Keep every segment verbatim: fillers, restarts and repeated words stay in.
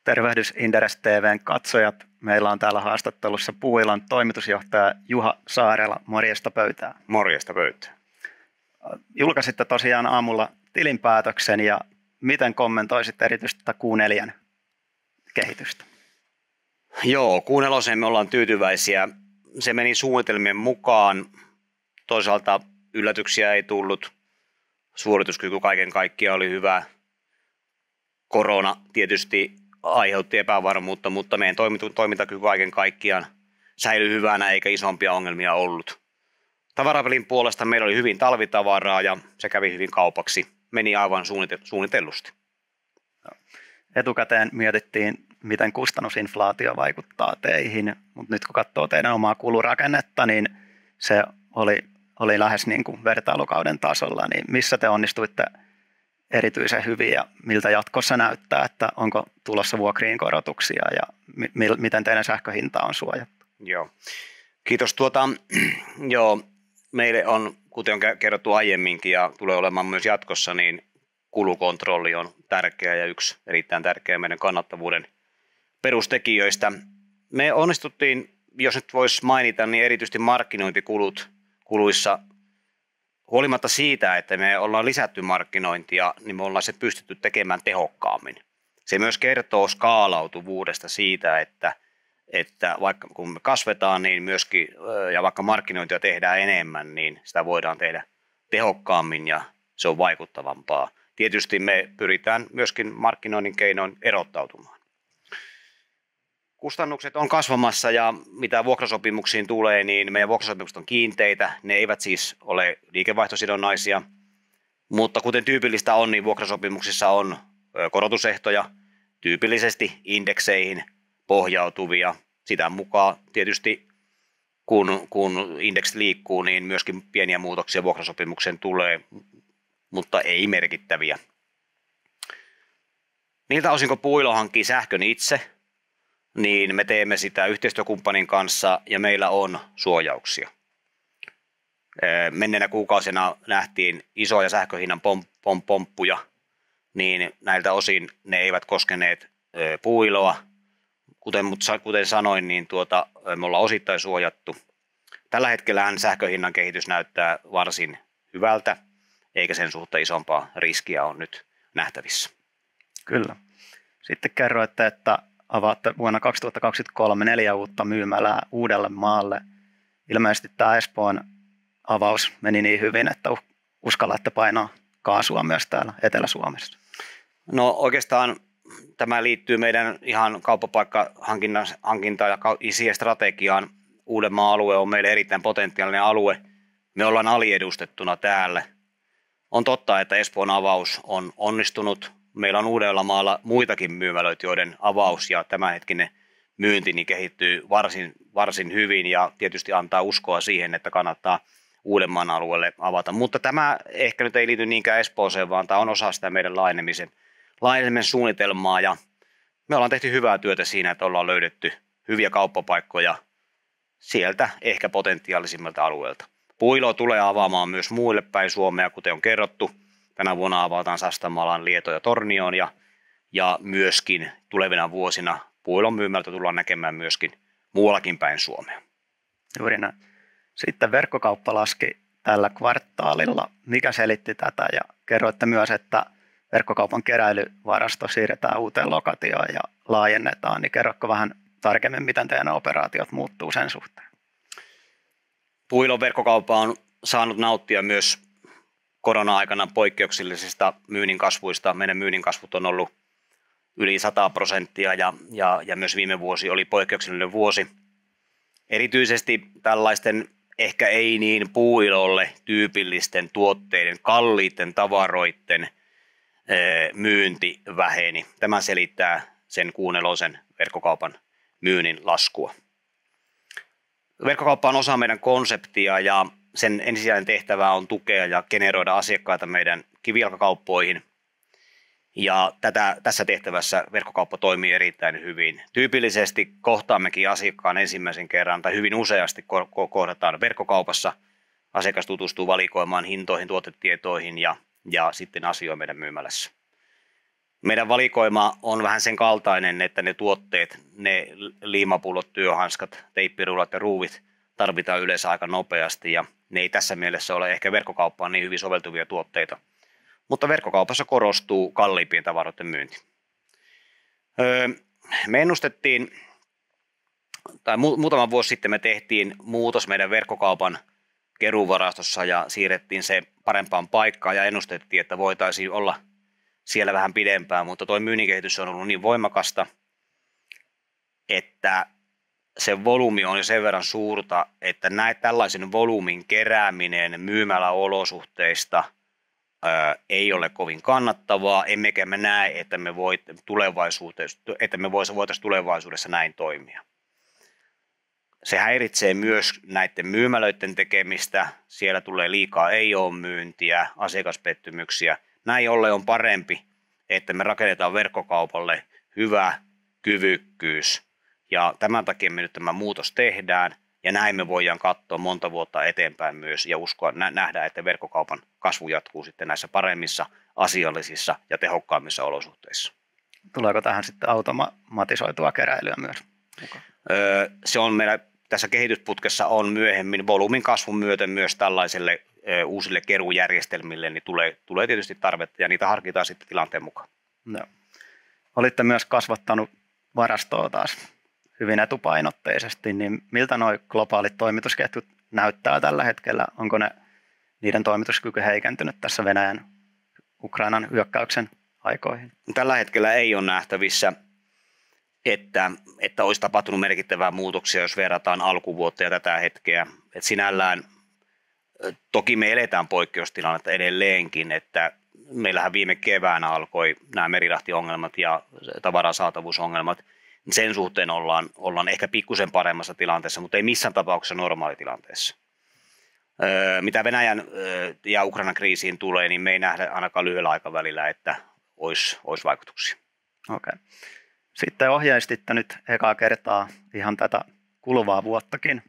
Tervehdys Inderes T V:n katsojat. Meillä on täällä haastattelussa Puuilon toimitusjohtaja Juha Saarela. Morjesta pöytään. Morjesta pöytään. Julkaisitte tosiaan aamulla tilinpäätöksen ja miten kommentoisit erityisesti tätä Q neljä kehitystä? Joo, Q neljä me ollaan tyytyväisiä. Se meni suunnitelmien mukaan. Toisaalta yllätyksiä ei tullut. Suorituskyky kaiken kaikkiaan oli hyvä. Korona tietysti aiheutti epävarmuutta, mutta meidän toimintakyky kaiken kaikkiaan säilyi hyvänä eikä isompia ongelmia ollut. Tavaravälin puolesta meillä oli hyvin talvitavaraa ja se kävi hyvin kaupaksi. Meni aivan suunnitellusti. Etukäteen mietittiin, miten kustannusinflaatio vaikuttaa teihin, mutta nyt kun katsoo teidän omaa kulurakennetta, niin se oli, oli lähes niin kuin vertailukauden tasolla. Niin missä te onnistuitte erityisen hyvin ja miltä jatkossa näyttää, että onko tulossa vuokriin korotuksia ja mi- miten teidän sähköhinta on suojattu? Joo, kiitos. Tuota, joo, meille on, kuten on kerrottu aiemminkin ja tulee olemaan myös jatkossa, niin kulukontrolli on tärkeä ja yksi erittäin tärkeä meidän kannattavuuden perustekijöistä. Me onnistuttiin, jos nyt voisi mainita, niin erityisesti markkinointikulut kuluissa. Huolimatta siitä, että me ollaan lisätty markkinointia, niin me ollaan se pystytty tekemään tehokkaammin. Se myös kertoo skaalautuvuudesta siitä, että, että vaikka kun me kasvetaan, niin myöskin, ja vaikka markkinointia tehdään enemmän, niin sitä voidaan tehdä tehokkaammin ja se on vaikuttavampaa. Tietysti me pyritään myöskin markkinoinnin keinoin erottautumaan. Kustannukset on kasvamassa ja mitä vuokrasopimuksiin tulee, niin meidän vuokrasopimukset on kiinteitä. Ne eivät siis ole liikevaihtosidonnaisia, mutta kuten tyypillistä on, niin vuokrasopimuksissa on korotusehtoja, tyypillisesti indekseihin pohjautuvia. Sitä mukaan tietysti kun, kun indeksi liikkuu, niin myöskin pieniä muutoksia vuokrasopimukseen tulee, mutta ei merkittäviä. Niiltä osin, kun Puuilo hankkii sähkön itse, niin me teemme sitä yhteistyökumppanin kanssa ja meillä on suojauksia. Menneenä kuukausina nähtiin isoja sähköhinnan pom, pom, pomppuja, niin näiltä osin ne eivät koskeneet Puuiloa. Kuten, kuten sanoin, niin tuota, me ollaan osittain suojattu. Tällä hetkellähän sähköhinnan kehitys näyttää varsin hyvältä, eikä sen suhteen isompaa riskiä on nyt nähtävissä. Kyllä. Sitten kerroitte, että avaatte vuonna kaksituhattakaksikymmentäkolme neljä uutta myymälää uudelle maalle. Ilmeisesti tämä Espoon avaus meni niin hyvin, että uskallatte painaa kaasua myös täällä Etelä-Suomessa. No oikeastaan tämä liittyy meidän ihan kauppapaikkahankintaan ja siihen strategiaan. Uudenmaan alue on meille erittäin potentiaalinen alue. Me ollaan aliedustettuna täällä. On totta, että Espoon avaus on onnistunut. Meillä on Uudellamaalla muitakin myymälöitä, joiden avaus ja tämänhetkinen myynti niin kehittyy varsin, varsin hyvin ja tietysti antaa uskoa siihen, että kannattaa Uudenmaan alueelle avata. Mutta tämä ehkä nyt ei liity niinkään Espooseen, vaan tämä on osa sitä meidän laajenemisen, laajenemisen suunnitelmaa ja me ollaan tehty hyvää työtä siinä, että ollaan löydetty hyviä kauppapaikkoja sieltä ehkä potentiaalisimmalta alueelta. Puuilo tulee avaamaan myös muille päin Suomea, kuten on kerrottu. Tänä vuonna avataan Sastamalan, Lieto ja Tornioon ja, ja myöskin tulevina vuosina Puuilon myymältä tullaan näkemään myöskin muuallakin päin Suomea. Juuri näin. Sitten verkkokauppa laski tällä kvartaalilla. Mikä selitti tätä? Ja kerroitte myös, että verkkokaupan keräilyvarasto siirretään uuteen lokatioon ja laajennetaan. Niin kerrotko vähän tarkemmin, miten teidän operaatiot muuttuu sen suhteen? Puuilon verkkokauppa on saanut nauttia myös korona-aikana poikkeuksellisista myynnin kasvuista. Meidän myynnin kasvut on ollut yli sata prosenttia ja, ja, ja myös viime vuosi oli poikkeuksellinen vuosi. Erityisesti tällaisten ehkä ei niin Puuilolle tyypillisten tuotteiden, kalliiden tavaroiden myynti väheni. Tämä selittää sen Q neljä verkkokaupan myynnin laskua. Verkkokauppa on osa meidän konseptia ja sen ensisijainen tehtävä on tukea ja generoida asiakkaita meidän kivijalkakauppoihin. Ja tätä, tässä tehtävässä verkkokauppa toimii erittäin hyvin. Tyypillisesti kohtaammekin asiakkaan ensimmäisen kerran tai hyvin useasti kohdataan verkkokaupassa. Asiakas tutustuu valikoimaan hintoihin, tuotetietoihin ja, ja sitten asioi meidän myymälässä. Meidän valikoima on vähän sen kaltainen, että ne tuotteet, ne liimapullot, työhanskat, teippirullat ja ruuvit tarvitaan yleensä aika nopeasti ja ne ei tässä mielessä ole ehkä verkkokauppaan niin hyvin soveltuvia tuotteita. Mutta verkkokaupassa korostuu kalliimpien tavaroiden myynti. Öö, me ennustettiin, tai mu- muutama vuosi sitten me tehtiin muutos meidän verkkokaupan keruuvarastossa ja siirrettiin se parempaan paikkaan ja ennustettiin, että voitaisiin olla siellä vähän pidempään, mutta tuo myynnin kehitys on ollut niin voimakasta, että se volyymi on jo sen verran suurta, että näet tällaisen volyymin kerääminen myymäläolosuhteista ää, ei ole kovin kannattavaa, emmekä me näe, että me, voit, tulevaisuudessa, että me voitaisiin tulevaisuudessa näin toimia. Se häiritsee myös näiden myymälöiden tekemistä, siellä tulee liikaa ei-ole-myyntiä, asiakaspettymyksiä. Näin ollen on parempi, että me rakennetaan verkkokaupalle hyvä kyvykkyys ja tämän takia me nyt tämä muutos tehdään ja näin me voidaan katsoa monta vuotta eteenpäin myös ja uskoa, nähdä, että verkkokaupan kasvu jatkuu sitten näissä paremmissa, asiallisissa ja tehokkaammissa olosuhteissa. Tuleeko tähän sitten automatisoitua keräilyä myös mukaan? Öö, se on meillä tässä kehitysputkessa on myöhemmin volyymin kasvun myötä myös tällaiselle ö, uusille kerujärjestelmille, niin tulee, tulee tietysti tarvetta ja niitä harkitaan sitten tilanteen mukaan. No. Olitte myös kasvattanut varastoa taas hyvin etupainotteisesti, niin miltä nuo globaalit toimitusketjut näyttää tällä hetkellä? Onko ne, niiden toimituskyky heikentynyt tässä Venäjän Ukrainan hyökkäyksen aikoihin? Tällä hetkellä ei ole nähtävissä, että, että olisi tapahtunut merkittävää muutoksia, jos verrataan alkuvuotta ja tätä hetkeä. Et sinällään toki me eletään poikkeustilannetta edelleenkin, että meillähän viime keväänä alkoi nämä merirahtiongelmat ja tavarasaatavuusongelmat. Sen suhteen ollaan, ollaan ehkä pikkusen paremmassa tilanteessa, mutta ei missään tapauksessa normaalitilanteessa. Öö, mitä Venäjän öö, ja Ukrainan kriisiin tulee, niin me ei nähdä ainakaan lyhyellä aikavälillä, että olisi, olisi vaikutuksia. Okei. Sitten ohjeistitte nyt ekaa kertaa ihan tätä kuluvaa vuottakin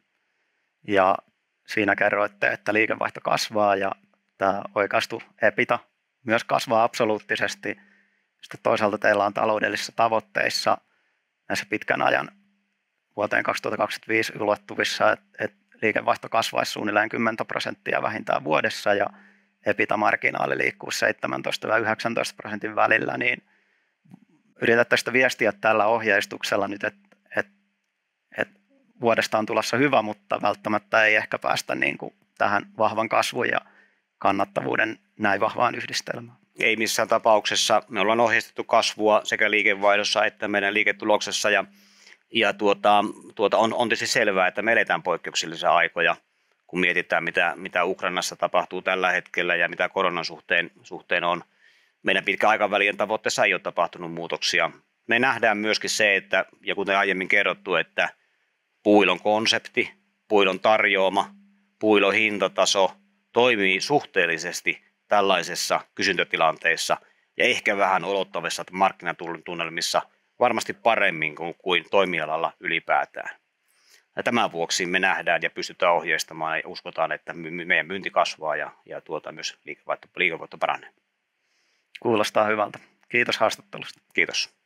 ja siinä kerroitte, että liikevaihto kasvaa ja tämä oikaistu EBITDA myös kasvaa absoluuttisesti. Sitten toisaalta teillä on taloudellisissa tavoitteissa näissä pitkän ajan vuoteen kaksituhattakaksikymmentäviisi ulottuvissa, että, että liikevaihto kasvaisi suunnilleen kymmenen prosenttia vähintään vuodessa ja EBITDA-marginaali liikkuu seitsemäntoista yhdeksäntoista prosentin välillä, niin yritätte sitä viestiä tällä ohjeistuksella nyt, että, että, että vuodesta on tulossa hyvä, mutta välttämättä ei ehkä päästä niin kuin tähän vahvan kasvun ja kannattavuuden näin vahvaan yhdistelmään. Ei missään tapauksessa. Me ollaan ohjeistettu kasvua sekä liikevaihdossa että meidän liiketuloksessa ja, ja tuota, tuota on, on tietysti selvää, että me eletään poikkeuksellisia aikoja, kun mietitään mitä, mitä Ukrainassa tapahtuu tällä hetkellä ja mitä koronan suhteen, suhteen on. Meidän pitkän aikavälin tavoitteessa ei ole tapahtunut muutoksia. Me nähdään myöskin se, että, ja kuten aiemmin kerrottu, että puilon konsepti, puilon tarjoama, puilon hintataso toimii suhteellisesti tällaisessa kysyntätilanteessa ja ehkä vähän olottavissa markkinatunnelmissa varmasti paremmin kuin, kuin toimialalla ylipäätään. Ja tämän vuoksi me nähdään ja pystytään ohjeistamaan ja uskotaan, että meidän myynti kasvaa ja, ja tuota myös liikevaihto, liikevaihto paranee. Kuulostaa hyvältä. Kiitos haastattelusta. Kiitos.